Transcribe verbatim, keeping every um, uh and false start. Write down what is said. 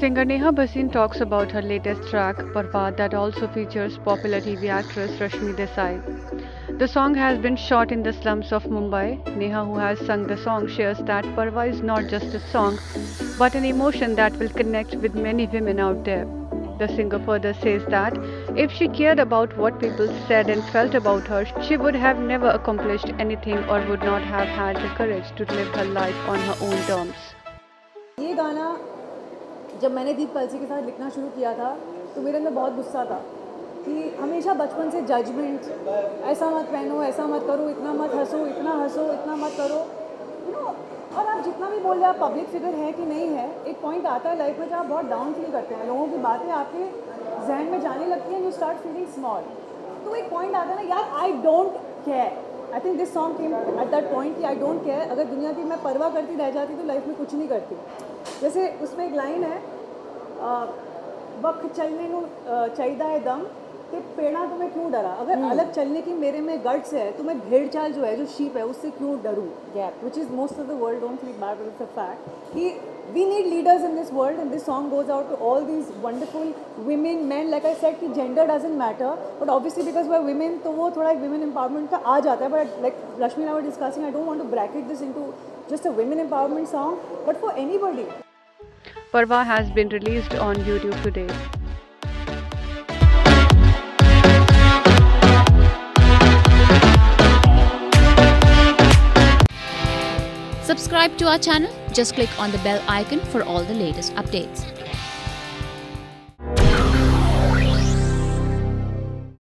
Singer Neha Bhasin talks about her latest track, Parva, that also features popular T V actress Rashmi Desai. The song has been shot in the slums of Mumbai. Neha, who has sung the song, shares that Parva is not just a song, but an emotion that will connect with many women out there. The singer further says that if she cared about what people said and felt about her, she would have never accomplished anything or would not have had the courage to live her life on her own terms. ये गाना जब मैंने दीप कलसी के साथ लिखना शुरू किया था तो मेरे अंदर बहुत गुस्सा था कि हमेशा बचपन से जजमेंट, ऐसा मत पहनो, ऐसा मत करो, इतना मत हंसो, इतना हंसो, इतना मत करो, यू नो। और आप जितना भी बोल रहे आप पब्लिक फिगर है कि नहीं है, एक पॉइंट आता है लाइफ में जब आप बहुत डाउन फील करते हैं, लोगों की बातें आपके जहन में जाने लगती हैं, यू स्टार्ट फीलिंग स्मॉल। तो एक पॉइंट आता है ना यार, I don't care. I think this song came at that point कि आई डोंट केयर। अगर दुनिया की मैं परवाह करती रह जाती तो लाइफ में कुछ नहीं करती। जैसे उसमें एक लाइन है, वक्त चलने को चाहिदा है दम, कि पेड़ा तो मैं क्यों डरा। अगर hmm. अलग चलने की मेरे में गट्स है तो मैं भेड़ चाल जो है, जो शीप है, उससे क्यों डरूँ। Gap which is most of the world don't feel bad, it's a fact कि we need leaders in this world and this song goes out to all these wonderful women, men, like I said कि gender doesn't matter, but obviously because we're women तो वो थोड़ा एक women empowerment का आ जाता है। but like Rashmi and I were discussing, I don't want to bracket this into just a women empowerment song, but for anybody. Parva has been released on YouTube today. Subscribe to our channel. Just click on the bell icon for all the latest updates.